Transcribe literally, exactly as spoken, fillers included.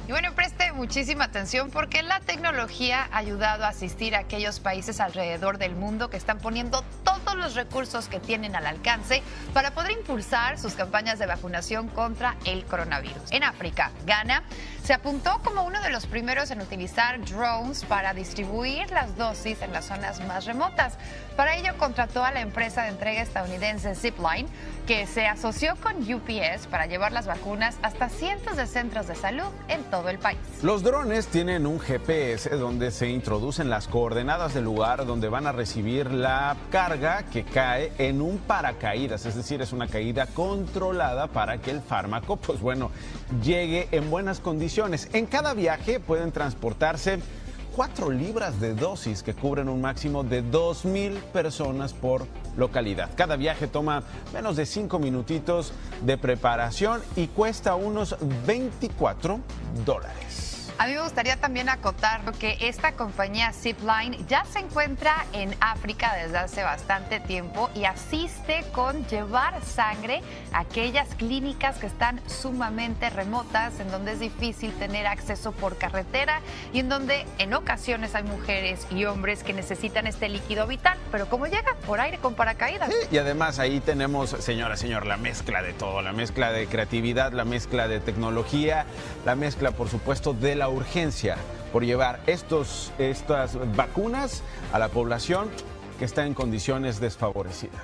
Y bueno, preste muchísima atención porque la tecnología ha ayudado a asistir a aquellos países alrededor del mundo que están poniendo todos los recursos que tienen al alcance para poder impulsar sus campañas de vacunación contra el coronavirus. En África, Ghana se apuntó como uno de los primeros en utilizar drones para distribuir las dosis en las zonas más remotas. Para ello contrató a la empresa de entrega estadounidense Zipline, que se asoció con U P S para llevar las vacunas hasta cientos de centros de salud en todo el país. Los drones tienen un G P S donde se introducen las coordenadas del lugar donde van a recibir la carga que cae en un paracaídas, es decir, es una caída controlada para que el fármaco, pues bueno, llegue en buenas condiciones. En cada viaje pueden transportarse cuatro libras de dosis que cubren un máximo de dos mil personas por localidad. Cada viaje toma menos de cinco minutitos de preparación y cuesta unos veinticuatro dólares. A mí me gustaría también acotar que esta compañía Zipline ya se encuentra en África desde hace bastante tiempo y asiste con llevar sangre a aquellas clínicas que están sumamente remotas, en donde es difícil tener acceso por carretera y en donde en ocasiones hay mujeres y hombres que necesitan este líquido vital, pero como llega por aire con paracaídas. Sí, y además ahí tenemos, señora, señor, la mezcla de todo, la mezcla de creatividad, la mezcla de tecnología, la mezcla, por supuesto, de la urgencia por llevar estos, estas vacunas a la población que está en condiciones desfavorecidas.